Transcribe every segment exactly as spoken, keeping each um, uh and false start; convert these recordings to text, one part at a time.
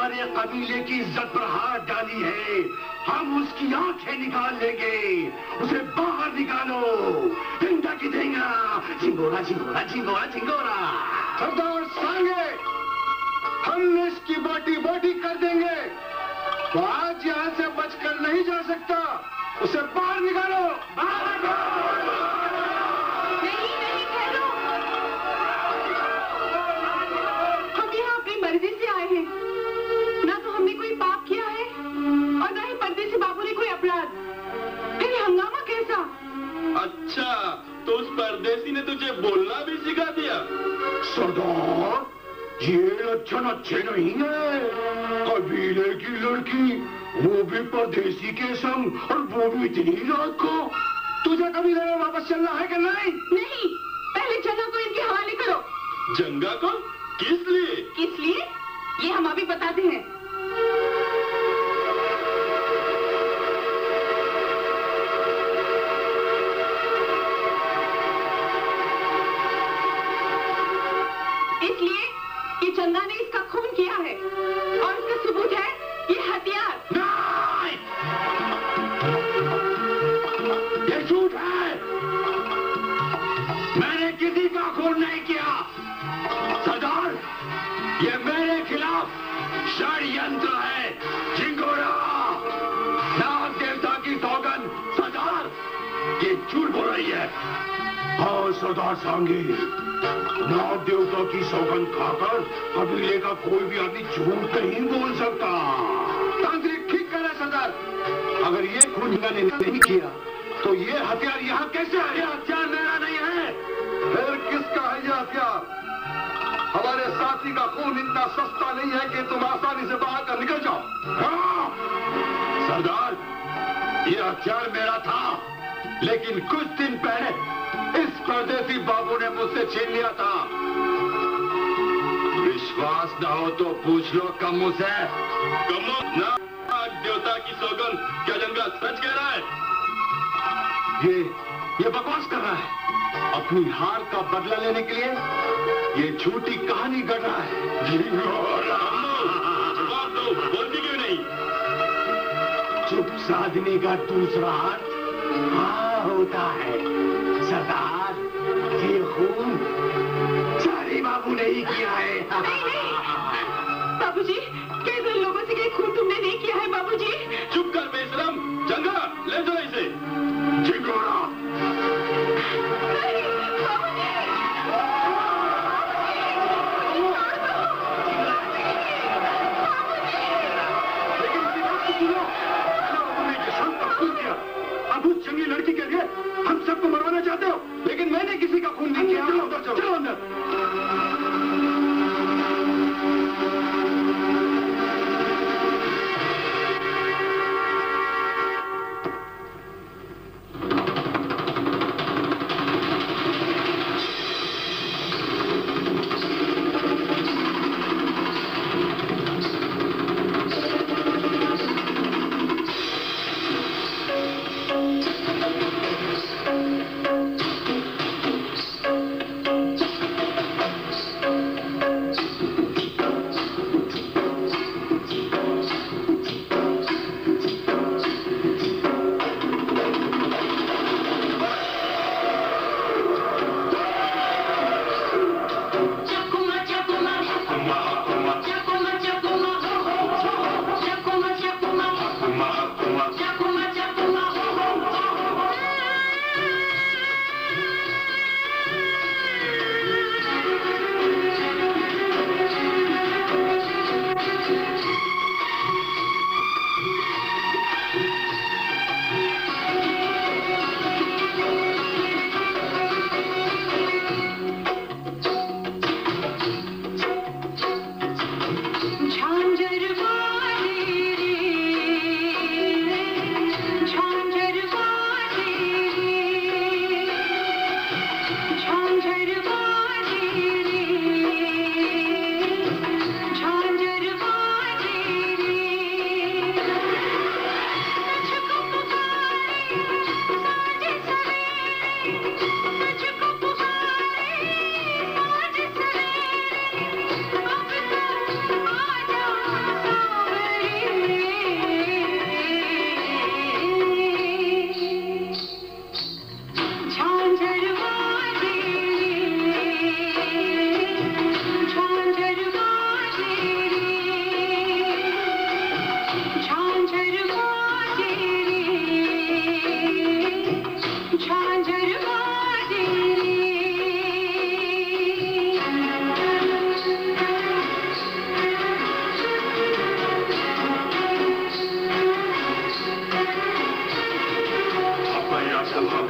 हमारे कबीले की इज्जत पर हाथ डाली है, हम उसकी आंखें निकाल लेंगे। उसे बाहर निकालो, ढेंगा की ढेंगा, झिंगोरा झिंगोरा झिंगोरा झिंगोरा। सरदार सांगे, हम इसकी बोटी बोटी कर देंगे। तो आज यहाँ से बचकर नहीं जा सकता, उसे बाहर निकालो। बाहर नहीं नहीं ठहरो, हम यहाँ अपनी मर्जी से आए हैं। ना तो हमने कोई पाप किया है और ना ही परदेसी बाबू ने कोई अपराध। फिर हंगामा कैसा? अच्छा, तो उस परदेसी ने तुझे बोलना भी सिखा दिया? सरदार, ये लक्षण अच्छे नहीं है। कबीले की लड़की, वो भी परदेसी के संग, और वो भी इतनी रात को। तुझे कबीले में वापस चलना है कि नहीं? नहीं, पहले जंगा को इनके हवाले करो। जंगा को? किस लिए? किस लिए? ये हम अभी बताते हैं। इसलिए कि चंदा ने इसका खून किया है और इसका सबूत है ये हथियार। नहीं! ये झूठ है। मैंने किसी का खून नहीं किया। सरदार, ये मेरे खिलाफ षड्यंत्र है। झिंगोरा, नाग देवता की सौगंध। सरदार, ये झूठ बोल रही है। हाँ सरदार सांगे, नाग देवता की सौगंध खाकर कबीले का कोई भी आदमी झूठ नहीं बोल सकता। तांत्रिक ठीक कह रहे सरदार। अगर ये खून ने नहीं किया तो ये हथियार यहाँ कैसे है? ये हथियार मेरा नहीं है। फिर किसका है ये हथियार? हमारे साथी का खून इतना सस्ता नहीं है कि तुम आसानी से बाहर कर निकल जाओ। हाँ सरदार, ये हथियार मेरा था, लेकिन कुछ दिन पहले इस परदेसी बाबू ने मुझसे छीन लिया था। विश्वास ना हो तो पूछ लो कम्मू से। कम्मू, नाग देवता की सौगंध, क्या जंगा सच कह रहा है? ये ये बकवास कर रहा है। अपनी हार का बदला लेने के लिए ये झूठी कहानी गढ़ रहा है। जवाब दो, बोलती क्यों नहीं? चुप साधने का दूसरा हाथ हाँ होता है। सरदार, ये खून चारी बाबू ने ही किया है। नहीं नहीं बाबूजी, कई दिन लोगों से कई खून तुमने नहीं किया है बाबूजी। चुप कर बेशरम, जंगा ले जाओ इसे। झिंगोरा, अब उस जंगली लड़की के लिए हम सबको मरवाना चाहते हो, लेकिन मैंने किसी का खून नहीं किया। चलो अंदर, चलो अंदर।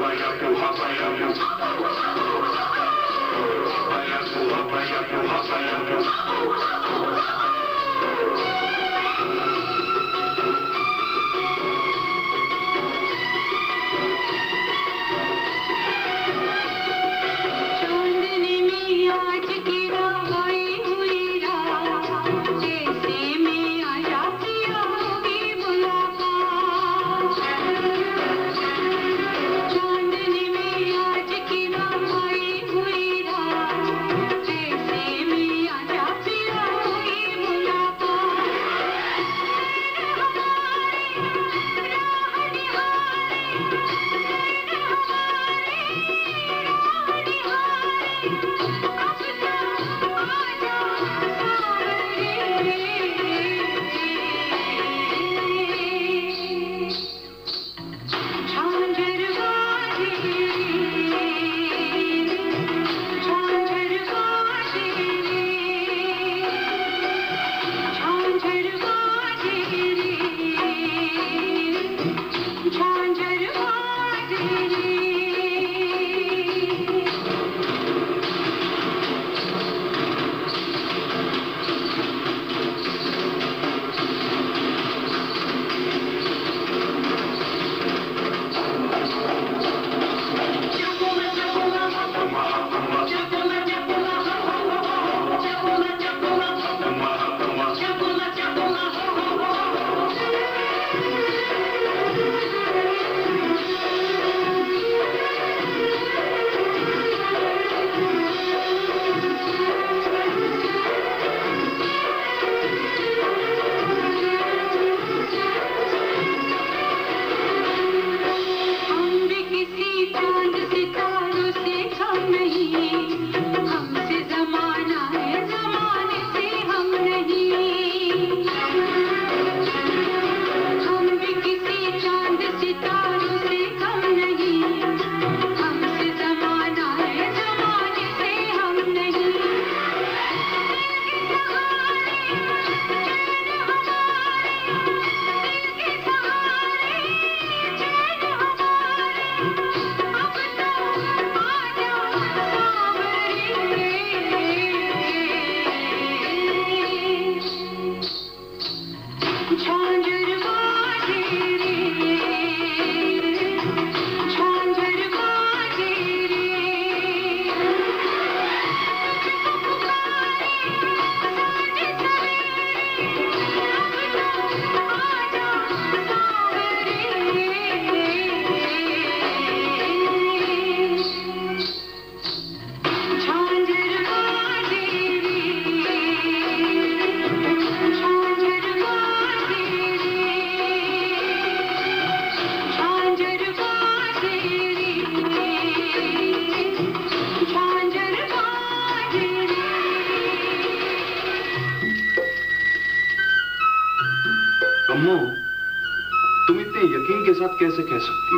कैसे कह सकती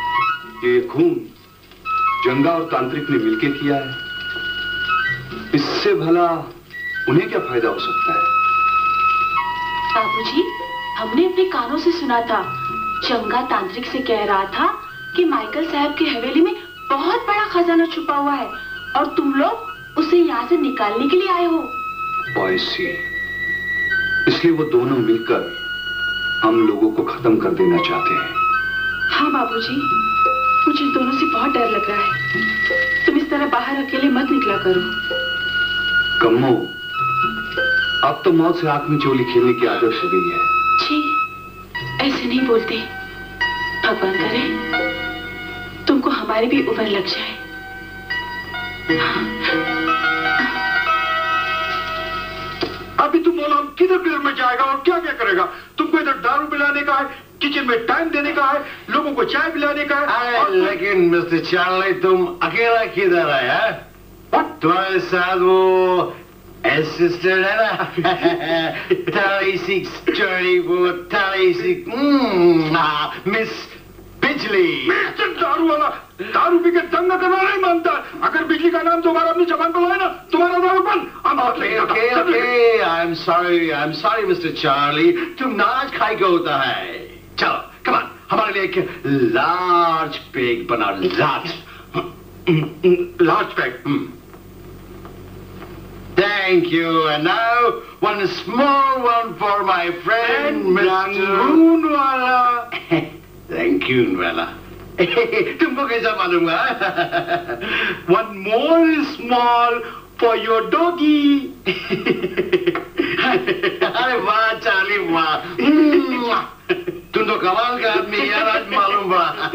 हो कि ये खून जंगा और तांत्रिक ने मिलकर किया है? इससे भला उन्हें क्या फायदा हो सकता है? बाबूजी, हमने अपने कानों से सुना था, जंगा तांत्रिक से कह रहा था कि माइकल साहब की हवेली में बहुत बड़ा खजाना छुपा हुआ है और तुम लोग उसे यहाँ से निकालने के लिए आए हो। I see. इसलिए वो दोनों मिलकर हम लोगों को खत्म कर देना चाहते हैं। हाँ बाबूजी, मुझे दोनों से बहुत डर लग रहा है। तुम इस तरह बाहर अकेले मत निकला करो। कम्मो, अब तो मौत से आंख में चोली खेलने की आदत हो गई है। छी, ऐसे नहीं बोलते। भगवान करे तुमको हमारी भी उम्र लग जाए। अभी तुम बोलो हम किधर किधर में जाएगा और क्या क्या करेगा? तुमको इधर दारू पिलाने का है, किचन में टाइम देने का है, लोगों को चाय पिलाने का है। और लेकिन मिस्टर चार्ली, तुम अकेला किधर है? तुम्हारे साथ वो असिस्टेंट है ना? तालीसी स्टर्डी, वो तालीसी मिस बिजली। मिस्टर दारू वाला दारू पी के दंगा करना नहीं मानता। अगर बिजली का नाम दोबारा अपनी जबान पर लाए ना, तुम्हारा दारू बंद। Okay okay okay, I am sorry, I am sorry mister Charlie, तुम नाच खाई को होता है। चलो कम ऑन, हमारे लिए एक लार्ज पेग बना, large large pack. Thank you. And now one small one for my friend Mister Rangoonwala. Thank you, Nwala. तुमको कैसा मालूम है? One more small for your doggy. अरे वाह चार्ली वाह, तुम तो कमाल का आदमी यार, आज मालूम पड़ा।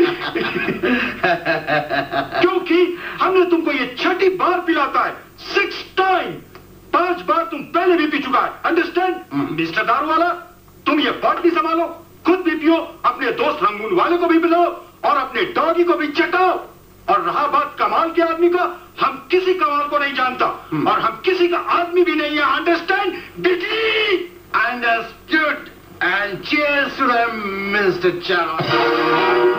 क्योंकि हमने तुमको ये छठी बार पिलाता है, सिक्स टाइम। पांच बार तुम पहले भी पी चुका है, अंडरस्टैंड? मिस्टर दारू वाला, तुम ये पार्टी संभालो, खुद भी पियो, अपने दोस्त रंगून वाले को भी पिलाओ और अपने डॉगी को भी चटाओ। और रहा बात कमाल के आदमी का, हम किसी कमाल को नहीं जानता और हम किसी का आदमी भी नहीं है, अंडरस्टैंड? डिटली understood and cheers to them mister Charles.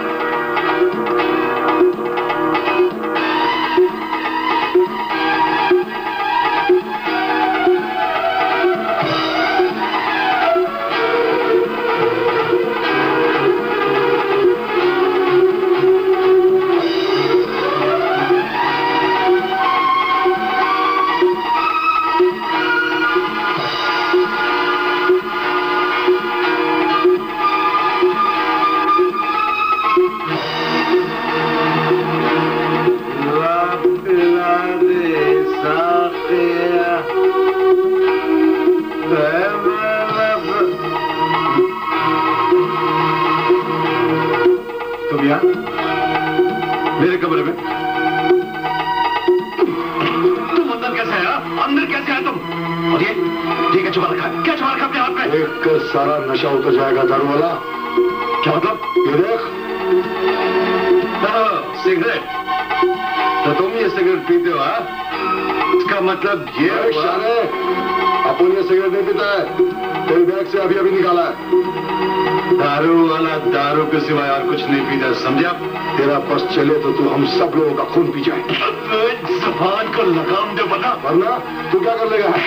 मेरे कमरे में तुम अंदर कैसे आया? अंदर कैसे आया तुम? और ये ये क्या छुपा रखा है? क्या छुपा रखा अपने हाथ में? देख कर सारा नशा उतर जाएगा दारू वाला। क्या मतलब? ये देख, सिगरेट। तो तुम ये सिगरेट पीते हो? हाँ, इसका मतलब ये हुआ अपन ये सिगरेट नहीं पीता है, तेरे बैग से अभी अभी निकाला है। दारू वाला दारू के सिवाय और कुछ नहीं पीता, समझा? तेरा बस चले तो तू हम सब लोगों का खून पी जाए। जुबान को लगाम दे बना, वरना तू क्या कर लेगा?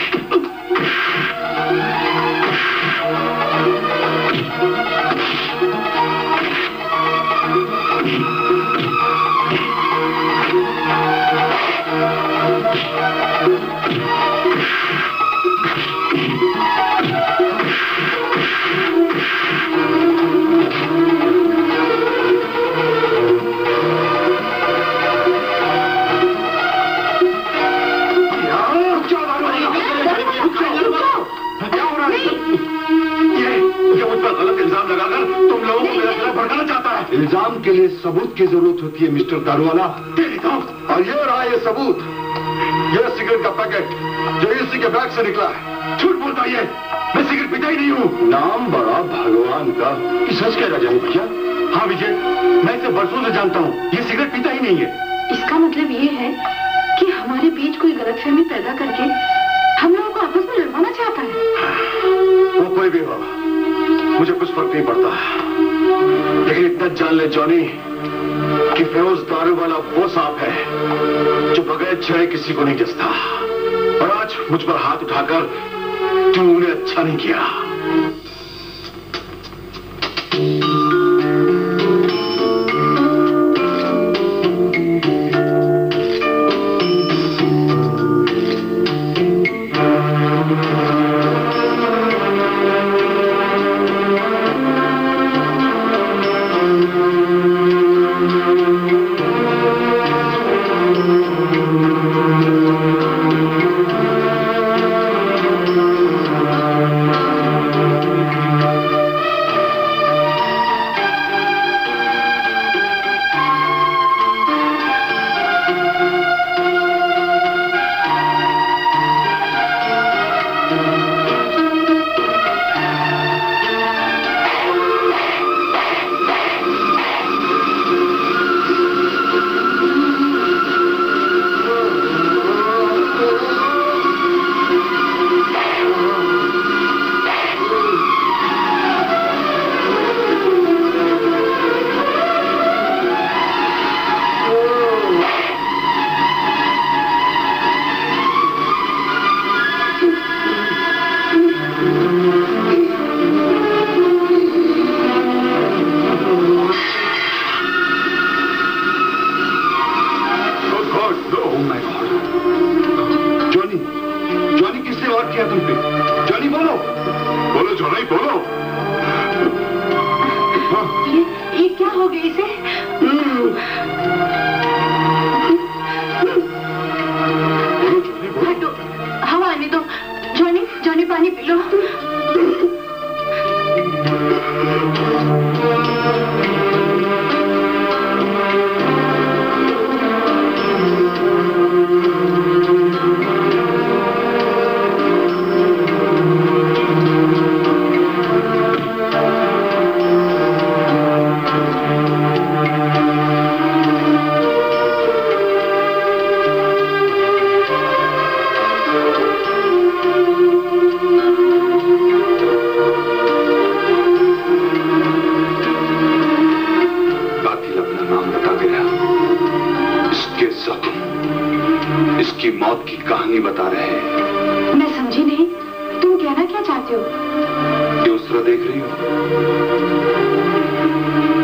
इल्जाम के लिए सबूत की जरूरत होती है मिस्टर दारूवाला। और ये रहा ये सबूत, ये सिगरेट का पैकेट जो इसी के बैग से निकला है। झूठ बोलता है, मैं सिगरेट पीता ही नहीं हूँ। नाम बड़ा भगवान का, कि सच कह रहा जाए भैया? हाँ विजय, मैं इसे बरसों से जानता हूँ, ये सिगरेट पीता ही नहीं है। इसका मतलब ये है कि हमारे बीच कोई गलतफहमी पैदा करके हम लोगों को आपस में लड़वाना चाहता है। वो कोई भी हो, मुझे कुछ फर्क नहीं पड़ता, लेकिन इतना जान ले जॉनी कि फेरोज दारू वाला वो सांप है जो बगैर छेड़े किसी को नहीं डसता। और आज मुझ पर हाथ उठाकर तूने अच्छा नहीं किया। की मौत की कहानी बता रहे हैं। मैं समझी नहीं, तुम कहना क्या चाहते हो? कि उस तरह देख रही हो?